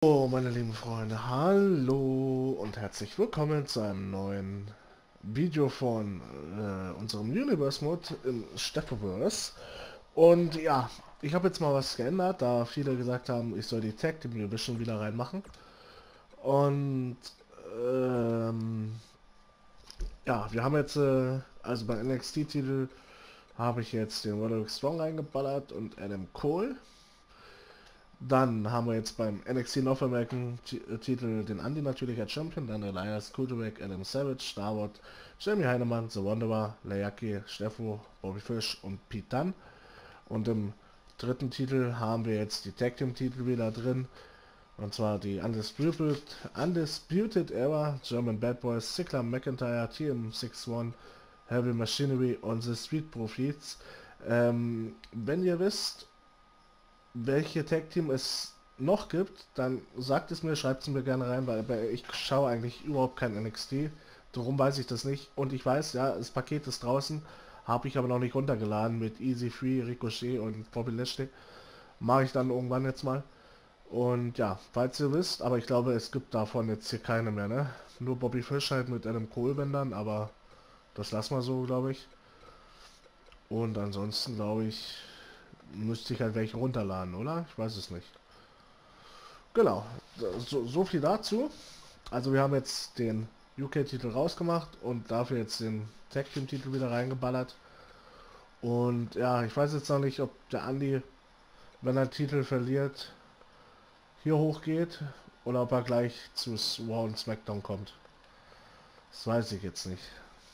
Oh, meine lieben Freunde, hallo und herzlich willkommen zu einem neuen Video von unserem Universe-Mod im Stephoverse. Und ja, ich habe jetzt mal was geändert, da viele gesagt haben, ich soll die Tag Team Division wieder reinmachen. Und ja, wir haben jetzt, also bei NXT-Titel habe ich jetzt den Roderick Strong reingeballert und Adam Cole. Dann haben wir jetzt beim NXT North American Titel den Andy natürlich als Champion, dann Elias Kudrick, Adam Savage, Starboard, Jamie Heinemann, The Wanderer, Leaki, Steffo, Bobby Fish und Pete Dunne. Und im dritten Titel haben wir jetzt die Tag Team Titel wieder drin. Und zwar die Undisputed Era, German Bad Boys, Ziggler McIntyre, TM61, Heavy Machinery und The Street Profits. Wenn ihr wisst, welche Tag Team es noch gibt, dann sagt es mir, schreibt es mir gerne rein, weil ich schaue eigentlich überhaupt kein NXT. Darum weiß ich das nicht. Und ich weiß, ja, das Paket ist draußen, habe ich aber noch nicht runtergeladen mit Easy Free, Ricochet und Bobby Lashley. Mache ich dann irgendwann jetzt mal. Und ja, falls ihr wisst, aber ich glaube, es gibt davon jetzt hier keine mehr, ne? Nur Bobby Fish halt mit Adam Cole bändern, aber das lassen wir so, glaube ich. Und ansonsten, glaube ich, müsste ich halt welche runterladen, oder? Ich weiß es nicht. Genau, so viel dazu. Also wir haben jetzt den UK-Titel rausgemacht und dafür jetzt den Tag Team-Titel wieder reingeballert. Und ja, ich weiß jetzt noch nicht, ob der Andi, wenn er Titel verliert, hier hochgeht oder ob er gleich zu Raw und SmackDown kommt. Das weiß ich jetzt nicht.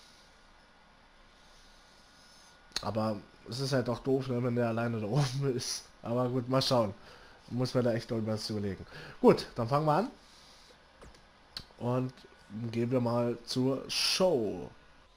Aber es ist halt auch doof, ne, wenn der alleine da oben ist. Aber gut, mal schauen. Muss man da echt noch was überlegen. Gut, dann fangen wir an. Und gehen wir mal zur Show.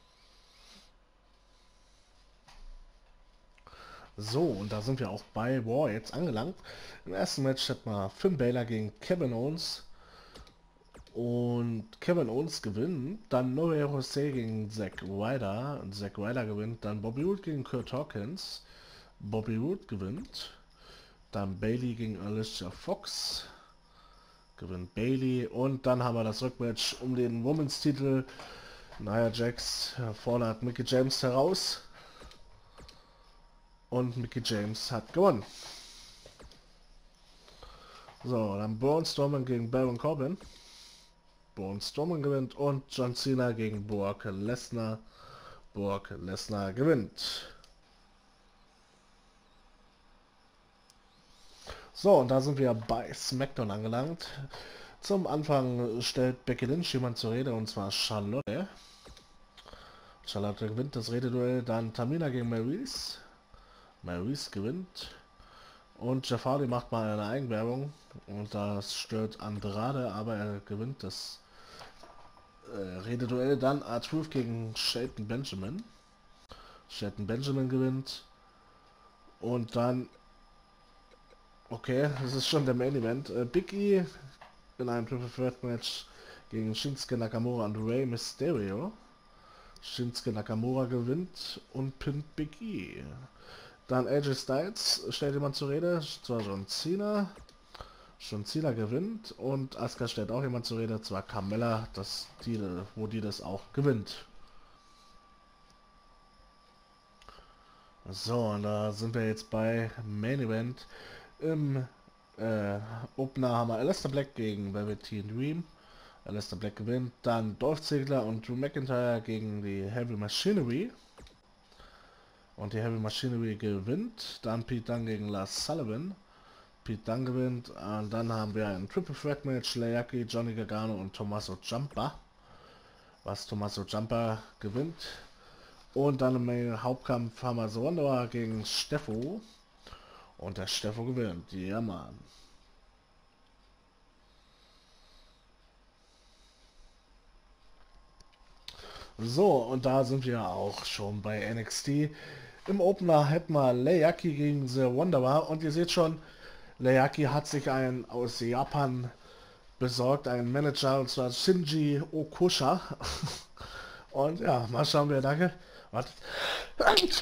So, und da sind wir auch bei Raw jetzt angelangt. Im ersten Match hatten wir Finn Balor gegen Kevin Owens. Und Kevin Owens gewinnt. Dann No Way Jose gegen Zack Ryder. Und Zack Ryder gewinnt. Dann Bobby Roode gegen Kurt Hawkins. Bobby Roode gewinnt. Dann Bayley gegen Alicia Fox. Gewinnt Bayley. Und dann haben wir das Rückmatch um den Women's Titel. Nia Jax fordert Mickie James heraus. Und Mickie James hat gewonnen. So, dann Braun Strowman gegen Baron Corbin. Braun Strowman gewinnt. Und John Cena gegen Brock Lesnar. Brock Lesnar gewinnt. So, und da sind wir bei SmackDown angelangt. Zum Anfang stellt Becky Lynch jemand zur Rede, und zwar Charlotte. Charlotte gewinnt das Rededuell, dann Tamina gegen Maryse. Maryse gewinnt. Und Jeff Hardy macht mal eine Eigenwerbung. Und das stört Andrade, aber er gewinnt das Rededuell. Dann R-Truth gegen Shelton Benjamin. Shelton Benjamin gewinnt. Und dann... Okay, das ist schon der Main Event. Big E in einem Triple Threat Match gegen Shinsuke Nakamura und Rey Mysterio. Shinsuke Nakamura gewinnt und pinnt Big E. Dann AJ Styles stellt jemand zur Rede, zwar John Cena. John Cena gewinnt und Asuka stellt auch jemand zur Rede, zwar Carmella, wo die das auch gewinnt. So, und da sind wir jetzt bei Main Event. Im Opener haben wir Aleister Black gegen Velveteen Dream. Aleister Black gewinnt. Dann Dolph Ziggler und Drew McIntyre gegen die Heavy Machinery. Und die Heavy Machinery gewinnt. Dann Pete Dunne gegen Lars Sullivan. Pete Dunne gewinnt. Und dann haben wir ein Triple Threat Match. Leaki, Johnny Gargano und Tommaso Ciampa. Was Tommaso Ciampa gewinnt. Und dann im Hauptkampf haben wir The Wanderer gegen Steffo. Und der Steffo gewinnt. Ja, Mann. So, und da sind wir auch schon bei NXT. Im Opener hätten wir Leaki gegen The Wanderer. Und ihr seht schon, Leaki hat sich einen aus Japan besorgt, einen Manager, und zwar Shinji Okusha. Und ja, mal schauen, wer da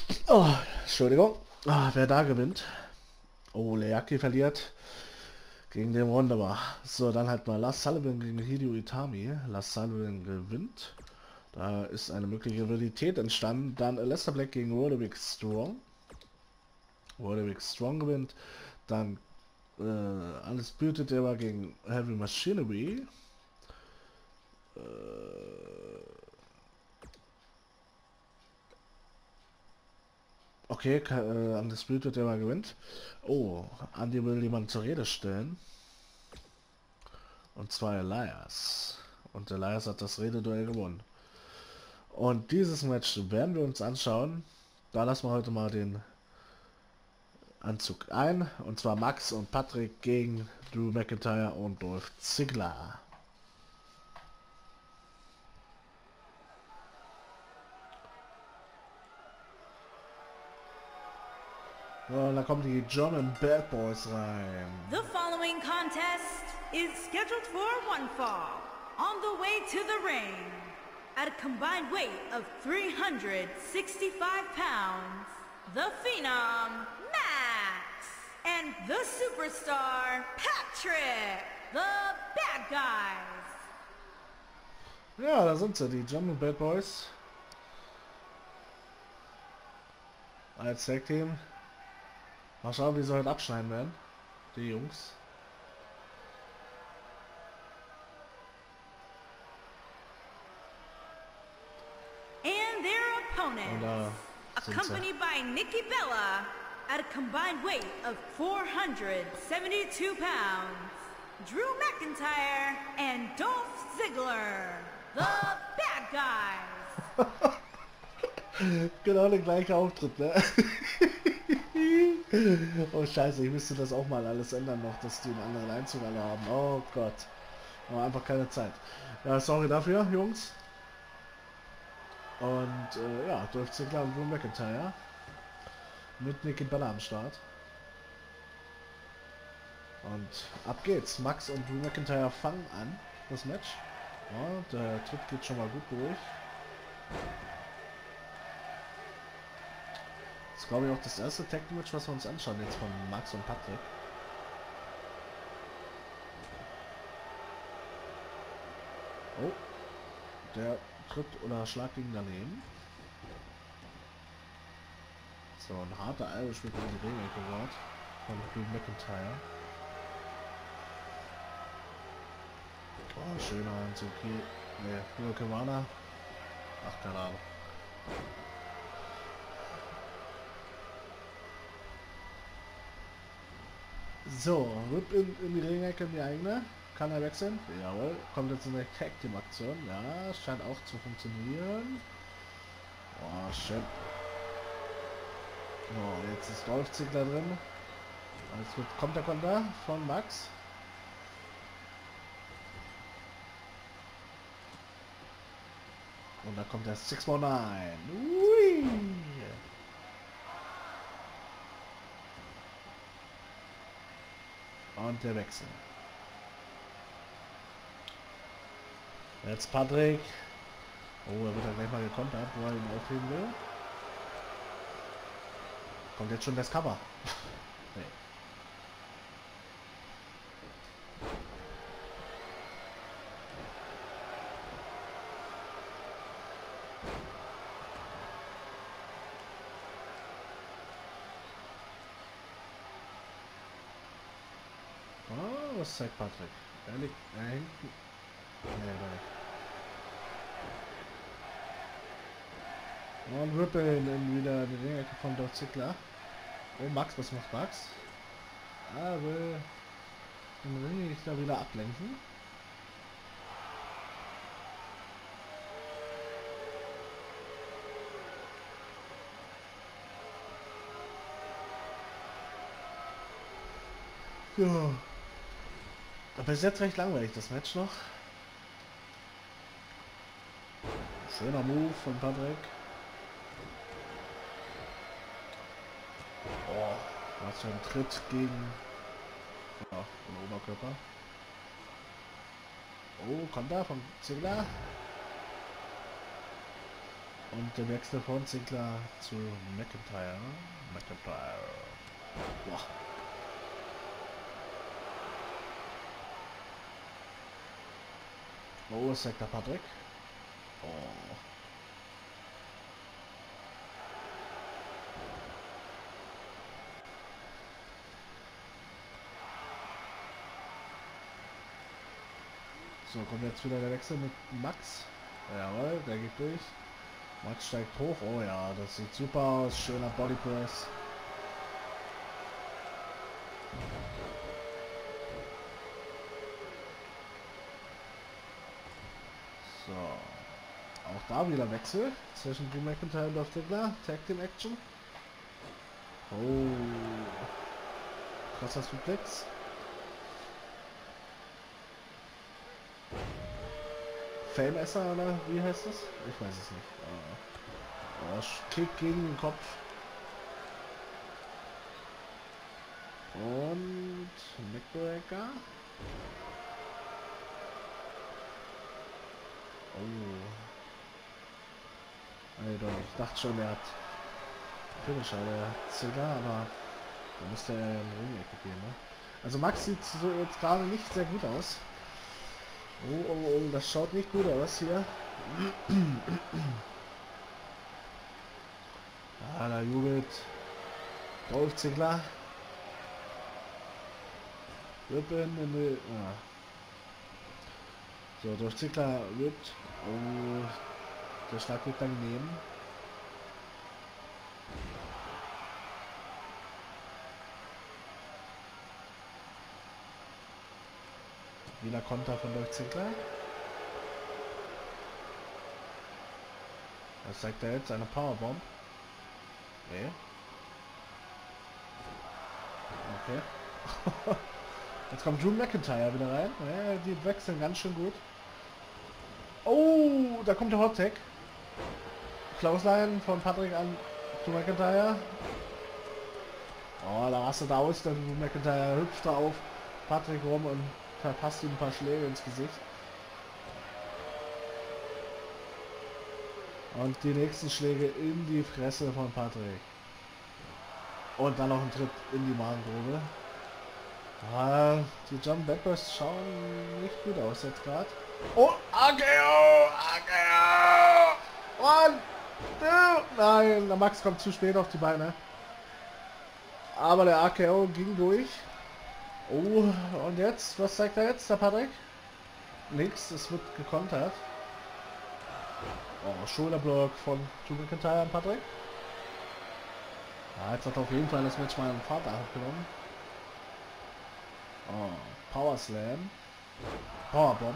Entschuldigung. Wer da gewinnt. Oh, Leaki verliert Gegen den wunderbar. So, dann halt mal Lars Sullivan gegen Hideo Itami. Lars Sullivan gewinnt. Da ist eine mögliche Rivalität entstanden. Dann Aleister Black gegen Roderick Strong. Roderick Strong gewinnt. Dann Undisputed Era gegen Heavy Machinery. Okay, Undisputed Era gewinnt. Oh, Andy will jemanden zur Rede stellen. Und zwar Elias. Und Elias hat das Rededuell gewonnen. Und dieses Match werden wir uns anschauen. Da lassen wir heute mal den Anzug ein. Und zwar Max und Patrick gegen Drew McIntyre und Dolph Ziggler. Und da kommen die German Bad Boys rein. The following contest is scheduled for one fall. On the way to the ring, at a combined weight of 365 pounds, the Phenom, Max, and the Superstar, Patrick, the Bad Guys. Ja, da sind sie, die German Bad Boys. Als Tag Team. Mal schauen, wie sie heute abschneiden werden. Die Jungs. And their opponents, accompanied by Nikki Bella, at a combined weight of 472 pounds, Drew McIntyre and Dolph Ziggler, the Bad Guys. Genau der gleiche Auftritt, ne? Oh scheiße, ich müsste das auch mal alles ändern noch, dass die einen anderen Einzug alle haben. Oh Gott. Aber einfach keine Zeit. Ja, sorry dafür, Jungs. Und ja, Dolph Ziggler und Drew McIntyre. Mit Nikki Bella am Start. Und ab geht's. Max und Drew McIntyre fangen an, das Match. Ja, der Tritt geht schon mal gut durch. Das ist, glaube ich, auch das erste Tag Match, was wir uns anschauen jetzt von Max und Patrick. Oh, der Tritt oder Schlag ging daneben. So, ein harter Irish mit in die Ringecke gehört von Drew McIntyre. Oh, schöner Anzug hier. Ne, Hurricanrana. Ach, keine Ahnung. So, Rip in die Ringecke, in die eigene. Kann er wechseln? Jawohl. Kommt jetzt in eine Tag Team Aktion. Ja, scheint auch zu funktionieren. Oh, schön. So, jetzt ist Dolph Ziggler drin. Jetzt wird Konter von Max. Und da kommt der 619. Ui. Und der Wechsel. Jetzt Patrick. Oh, er wird ja gleich mal gekontert, wo er ihn aufheben will. Kommt jetzt schon das Cover. Nee. Oh, was zeigt Patrick? Er liegt, er hängt. Nee, da nicht. Und Ripple wieder die Ringecke von Dolph Ziggler. Oh, Max, was macht Max? Er will den Ring da wieder ablenken. Ja. Aber ist jetzt recht langweilig, das Match noch. Schöner Move von Patrick. Oh, was für ein Tritt gegen ja, den Oberkörper. Oh, kommt da von Ziggler. Und der Wechsel von Ziggler zu McIntyre. Boah. Oh, sagt der Patrick. Oh. So, kommt jetzt wieder der Wechsel mit Max. Jawohl, der geht durch. Max steigt hoch. Oh ja, das sieht super aus. Schöner Body Press. So. Auch da wieder Wechsel zwischen Drew McIntyre und Dolph Ziggler. Tag Team Action. Oh. Krasser Suplex. Fame-Esser oder wie heißt das? Ich weiß es nicht. Oh, Kick gegen den Kopf. Und Neckbreaker. Oh. Alter, ich dachte schon, er hat Finisher, der Ziggler, aber da müsste er ja in die Ring-Ecke gehen, ne? Also Max sieht so jetzt gerade nicht sehr gut aus. Oh, oh, oh, das schaut nicht gut aus hier. Ah, da jubelt Dolph Ziggler. Rippen in die... Ah. So, Dolph Ziggler wird... Oh, der Schlag wird dann nehmen. Wieder Konter von Dolph Ziggler. Was zeigt er jetzt? Eine Powerbomb. Nee. Okay. Jetzt kommt Drew McIntyre wieder rein. Ja, die wechseln ganz schön gut. Oh, da kommt der Hot Tag. Clothesline von Patrick an Drew McIntyre. Oh, da rastet aus. Der Drew McIntyre hüpft da auf Patrick rum und verpasst ihm ein paar Schläge ins Gesicht. Und die nächsten Schläge in die Fresse von Patrick. Und dann noch ein Tritt in die Magengrube. Ah, die Jump Backbursts schauen nicht gut aus jetzt gerade. Oh, AKO! AKO! One, two! Nein, der Max kommt zu spät auf die Beine. Aber der AKO ging durch. Oh, und jetzt? Was zeigt er jetzt, der Patrick? Nix, es wird gekontert. Oh, Schulterblock von Drew McIntyre und Patrick. Ja, jetzt hat auf jeden Fall das Match meinen Vater abgenommen. Oh, Power Slam. Powerbomb.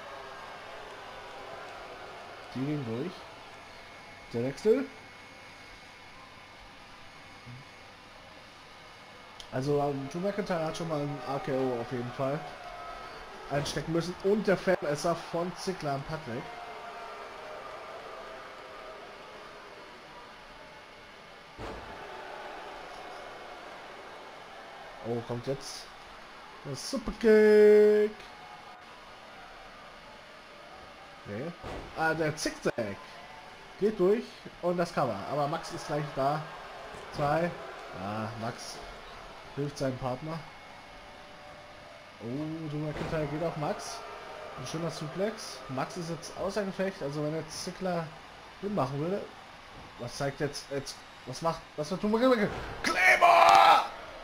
Die ging durch. Der Wechsel. Also Drew McIntyre hat schon mal einen AKO auf jeden Fall einstecken müssen. Und der Fan-Esser von Ziggler und Patrick. Oh, kommt jetzt das Superkick. Nee. Ah, der Zickzack geht durch und das Cover. Aber Max ist gleich da. 2. Ja, Max hilft seinem Partner. Oh, Drew McIntyre geht auf Max. Ein schöner Suplex. Max ist jetzt außer Gefecht. Also wenn jetzt Ziggler hinmachen würde. Was zeigt jetzt? Was wird Drew McIntyre? Kleber!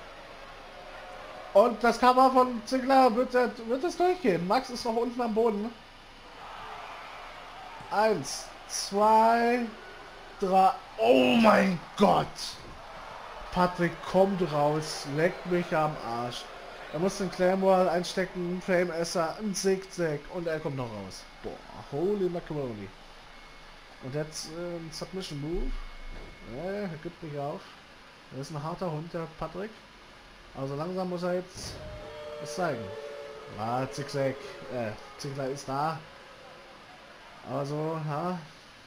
Und das Cover von Ziggler wird es durchgehen. Max ist noch unten am Boden. 1, 2, 3. Oh mein Gott! Patrick kommt raus, leckt mich am Arsch. Er muss den Claymore einstecken, Fame-Esser, ein Zigzag und er kommt noch raus. Boah, holy macaroni. Und jetzt ein Submission Move. Er gibt nicht auf. Er ist ein harter Hund, der Patrick. Also langsam muss er jetzt es zeigen. Ah, Zigzag. Ziggler ist da. Also, ja.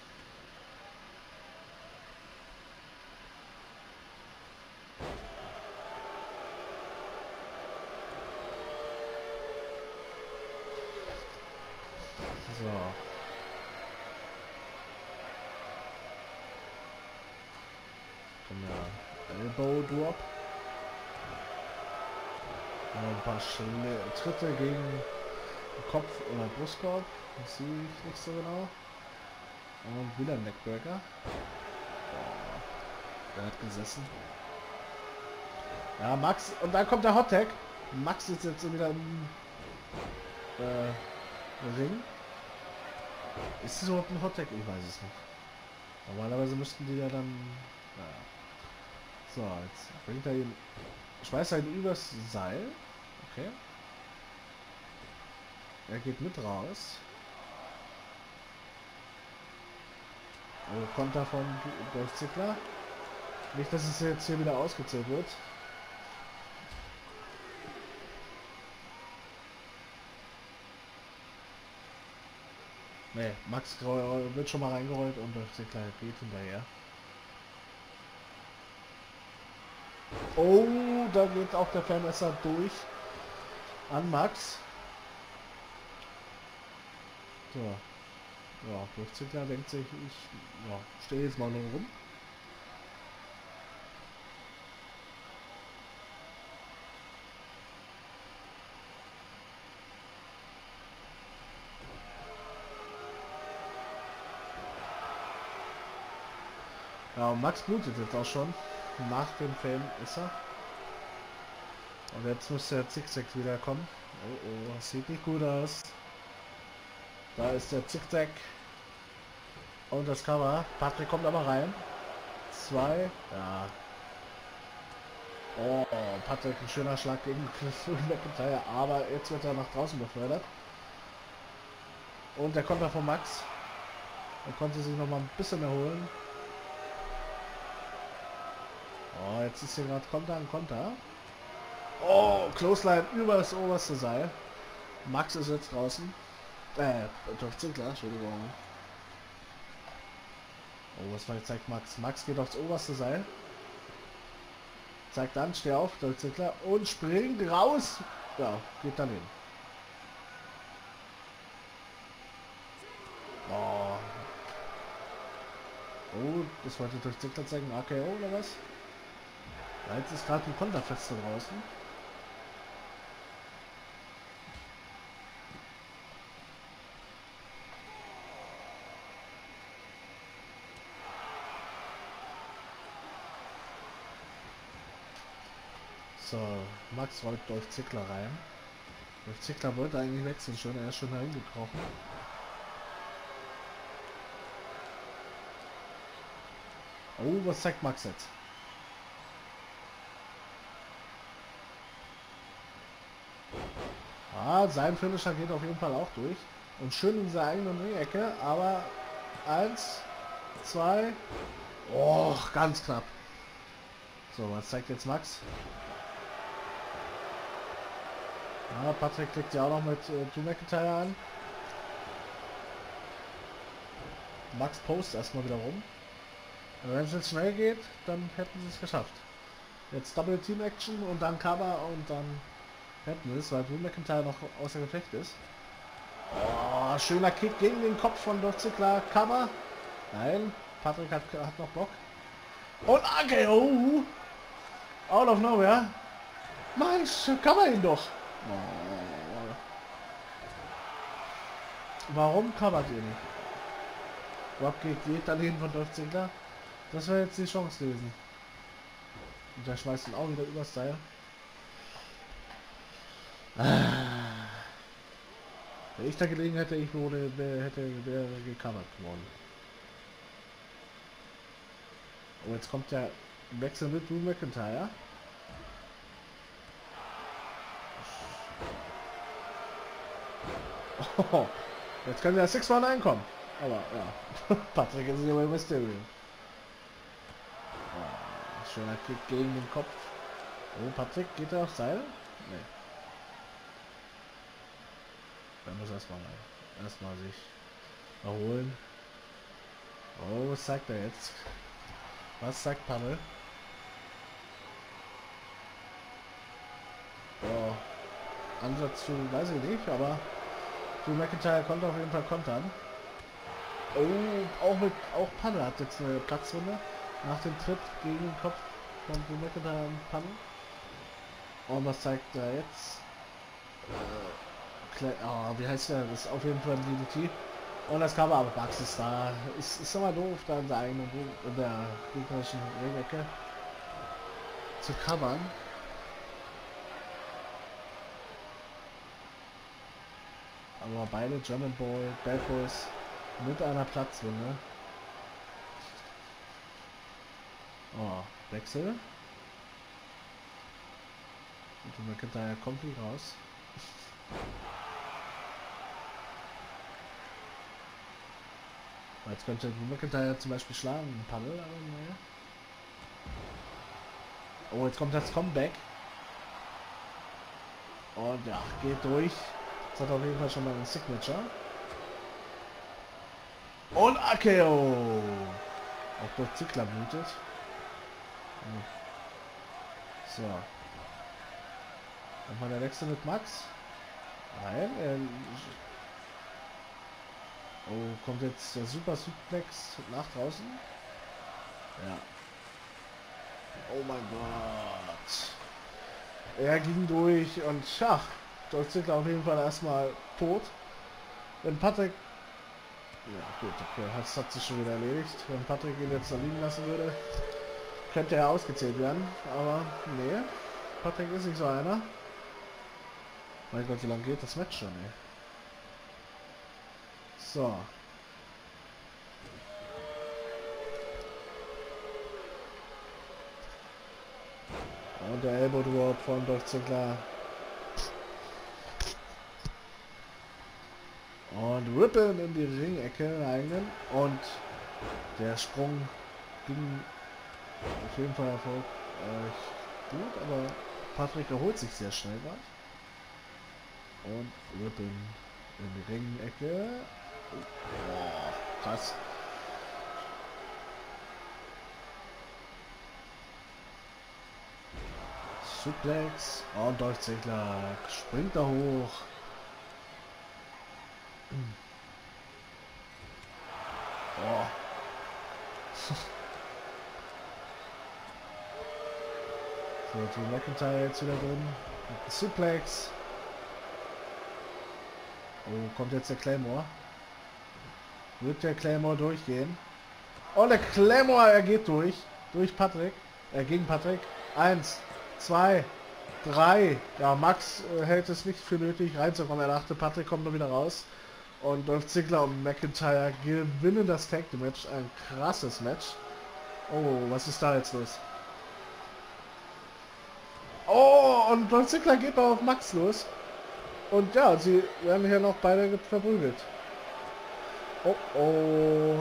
So. Dann ja. Elbow Drop. Ein paar Tritte gegen Kopf- oder Brustkorb. Das sehe ich nicht so genau. Und wieder ein Neckbreaker. Boah, der hat gesessen. Ja, Max. Und dann kommt der Hottag. Max ist jetzt wieder im Ring. Ist es überhaupt ein Hottag? Ich weiß es nicht. Normalerweise müssten die ja dann... Naja. So, jetzt bringt er ihn... Schmeißt er ihn übers Seil. Okay. Er geht mit raus. Oh, Konter von Dolph Ziggler. Nicht, dass es jetzt hier wieder ausgezählt wird. Ne, Max wird schon mal reingerollt und Dolph Ziggler geht hinterher. Oh, da geht auch der Fernmesser durch an Max. So. Ja, Dolph Ziggler denkt sich, ich stehe jetzt mal nur rum. Ja, und Max blutet jetzt auch schon. Nach dem Film ist er. Und jetzt müsste der Zickzack wieder kommen. Oh, oh, das sieht nicht gut aus. Da ist der Zickzack. Und das Cover. Patrick kommt aber rein. 2. Ja. Oh, Patrick, ein schöner Schlag gegen McIntyre. Aber jetzt wird er nach draußen befördert. Und der Konter von Max. Er konnte sich noch mal ein bisschen erholen. Oh, jetzt ist hier gerade Konter an Konter. Oh, Clothesline über das oberste Seil. Max ist jetzt draußen. Dolph Ziggler, Entschuldigung. Oh, was zeigt Max? Max geht aufs oberste Seil. Zeigt an, steh auf, Dolph Ziggler. Und springt raus. Ja, geht dann hin. Oh. Oh, das wollte Dolph Ziggler zeigen. AKO oder was? Ja, jetzt ist gerade ein Konterfeste draußen. So, Max rollt Dolph Ziggler rein. Dolph Ziggler wollte eigentlich wechseln schon, er ist schon reingekrochen. Oh, was zeigt Max jetzt? Ah, sein Finisher geht auf jeden Fall auch durch. Und schön in seiner eigenen Ecke, aber 1, 2, oh, ganz knapp. So, was zeigt jetzt Max? Ja, Patrick klickt ja auch noch mit Drew McIntyre an. Max post erstmal wieder rum. Wenn es jetzt schnell geht, dann hätten sie es geschafft. Jetzt Double Team Action und dann Cover und dann hätten wir es, weil Drew McIntyre noch außer Gefecht ist. Oh, schöner Kick gegen den Kopf von Dolph Ziggler. Cover. Nein, Patrick hat noch Bock. Und AKO. Out of nowhere. Mensch, cover ihn doch. Oh. Warum covert ihr nicht? Dropkick geht daneben von Dolph Ziggler. Das wäre jetzt die Chance gewesen. Und der schmeißt ihn auch wieder übers Seil. Wenn ich da gelegen hätte, wäre gecovert worden. Und jetzt kommt der Wechsel mit Drew McIntyre. Oh, jetzt kann der 6-1 einkommen. Aber ja, Patrick ist hier bei Mysterio. Oh, schöner Kick gegen den Kopf. Oh, Patrick, geht er auf Seil? Nee. Er muss erstmal sich erholen. Oh, was sagt er jetzt? Was sagt Paddel? Oh, Ansatz zu, weiß ich nicht, aber Drew McIntyre konnte auf jeden Fall kontern. Oh, auch Paddel hat jetzt eine Platzwunde nach dem Tritt gegen den Kopf von Drew McIntyre und Paddel. Und was zeigt er jetzt? Oh, wie heißt der? Das ist auf jeden Fall ein DDT. Und das Cover, aber Bugs ist da. Ist immer doof, da in der eigenen in der gegnerischen Ringecke zu covern. Aber beide German Boy, Bad Boys mit einer Platzwunde. Oh, Wechsel. Und McIntyre kommt nicht raus. Jetzt könnte McIntyre zum Beispiel schlagen, ein Paddel, aber naja. Oh, jetzt kommt das Comeback. Und ja, geht durch. Das hat auf jeden Fall schon mal ein Signature. Und Akeo! Auch durch Ziggler blutet. So. Nochmal der Wechsel mit Max. Nein, oh, kommt jetzt der Super Suplex nach draußen? Ja. Oh mein Gott. Er ging durch und ja, Dolph Ziggler auf jeden Fall erstmal tot. Wenn Patrick... Ja gut, okay, das hat sich schon wieder erledigt. Wenn Patrick ihn jetzt da liegen lassen würde, könnte er ausgezählt werden. Aber nee, Patrick ist nicht so einer. Mein Gott, wie lange geht das Match schon, ey? So. Und der Elbow Drop von Dolph Ziggler. Und Rippin in die Ringecke eigenen. Und der Sprung ging auf jeden Fall erfolgreich gut, aber Patrick erholt sich sehr schnell gerade. Und Rippin in die Ringecke. Oh, krass. Suplex. Und Dolph Ziggler springt da hoch. Oh. So, Drew McIntyre jetzt wieder drin. Suplex. Oh, kommt jetzt der Claymore. Wird der Claymore durchgehen? Oh, der Claymore, er geht durch. Durch Patrick. Gegen Patrick. 1, 2, 3. Ja, Max hält es nicht für nötig reinzukommen. Er dachte, Patrick kommt nur wieder raus. Und Dolph Ziggler und McIntyre gewinnen das Tag Team Match. Ein krasses Match. Oh, was ist da jetzt los? Oh, und Dolph Ziggler geht noch auf Max los. Und ja, sie werden hier noch beide verprügelt. Oh, oh.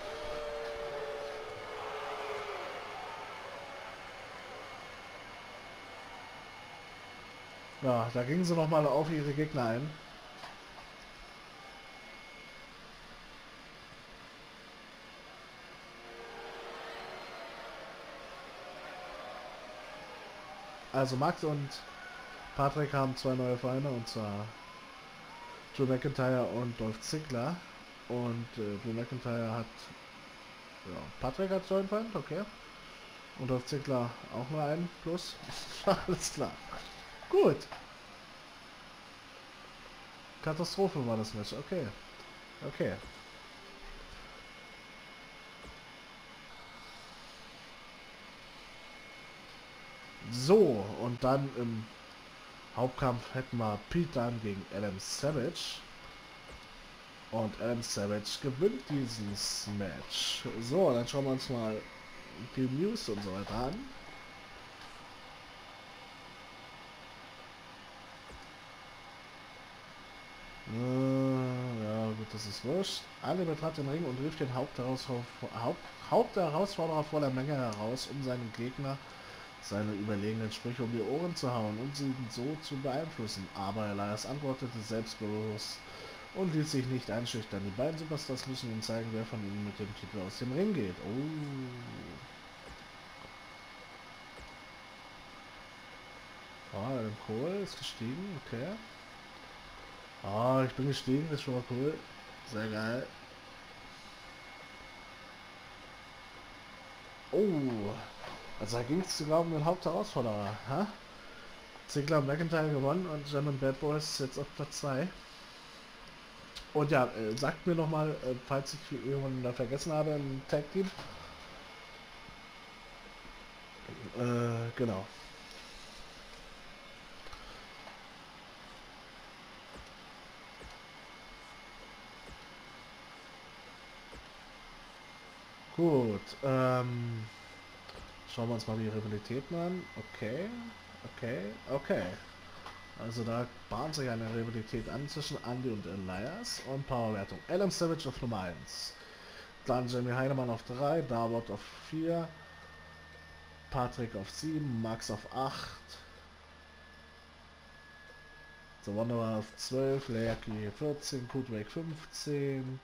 Ja, da gingen sie noch mal auf ihre Gegner ein. Also Max und Patrick haben zwei neue Feinde, und zwar Drew McIntyre und Dolph Ziggler. Und Drew McIntyre hat... Ja, Patrick hat so einen Feind, okay. Und Dolph Ziggler auch nur einen plus. Alles klar. Gut. Katastrophe war das Match, okay. Okay. So, und dann im Hauptkampf hätten wir Pete Dunne gegen Adam Savage. Und Adam Savage gewinnt dieses Match. So, dann schauen wir uns mal die News und so weiter an. Ja, gut, das ist wurscht. Alle betrat den Ring und rief den Hauptherausforderer vor der Menge heraus, um seinen Gegner seine überlegenen Sprüche um die Ohren zu hauen und sie so zu beeinflussen. Aber Elias antwortete selbstbewusst und ließ sich nicht einschüchtern. Die beiden Superstars müssen ihnen zeigen, wer von ihnen mit dem Titel aus dem Ring geht. Oh, Adam Cole ist gestiegen, okay. Oh, ich bin gestiegen, das ist schon mal cool. Sehr geil. Oh, also da ging es sogar um den Hauptherausforderer, ha? Ziggler und McIntyre gewonnen und German Bad Boys jetzt auf Platz 2. Und ja, sagt mir nochmal, falls ich irgendwann da vergessen habe im Tag Team. Genau. Gut, schauen wir uns mal die Rivalitäten an. Okay, okay. Also da bahnt sich eine Rivalität an zwischen Andy und Elias und Powerwertung. Adam Savage auf Nummer 1. Dann Jamie Heinemann auf 3, Darwood auf 4, Patrick auf 7, Max auf 8, The Wanderer auf 12, Leaki 14, Kutwake 15,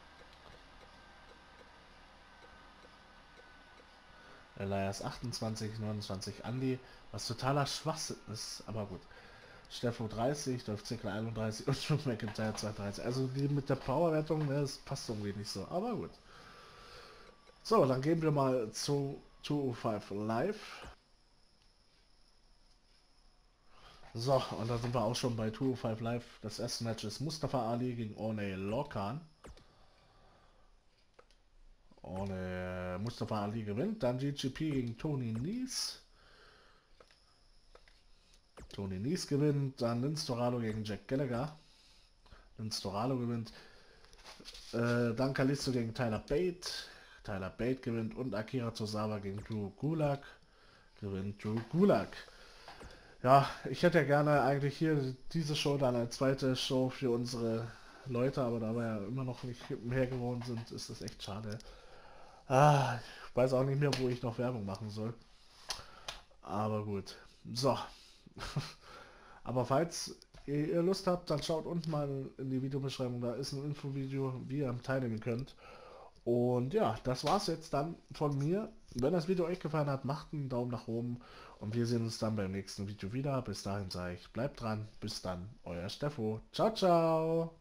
Elias 28, 29, Andy, was totaler Schwachsinn ist, aber gut. Steffo 30, Dolph Ziggler 31 und Drew McIntyre 32. Also die mit der Powerwertung, ne, das passt irgendwie nicht so, aber gut. So, dann gehen wir mal zu 205 Live. So, und da sind wir auch schon bei 205 Live. Das erste Match ist Mustafa Ali gegen Orne Lorcan. Mustafa Ali gewinnt. Dann GGP gegen Tony Nese. Tony Nese gewinnt. Dann Lince Dorado gegen Jack Gallagher. Lince Dorado gewinnt. Dann Kalisto gegen Tyler Bate. Tyler Bate gewinnt. Und Akira Tozawa gegen Drew Gulak. Gewinnt Drew Gulak. Ja, ich hätte ja gerne eigentlich hier diese Show dann als zweite Show für unsere Leute, aber da wir ja immer noch nicht mehr geworden sind, ist das echt schade. Ich weiß auch nicht mehr, wo ich noch Werbung machen soll. Aber gut. So. Aber falls ihr Lust habt, dann schaut unten mal in die Videobeschreibung, da ist ein Infovideo, wie ihr teilnehmen könnt. Und ja, das war's jetzt dann von mir. Wenn das Video euch gefallen hat, macht einen Daumen nach oben und wir sehen uns dann beim nächsten Video wieder. Bis dahin sage ich, bleibt dran. Bis dann, euer Steffo. Ciao, ciao.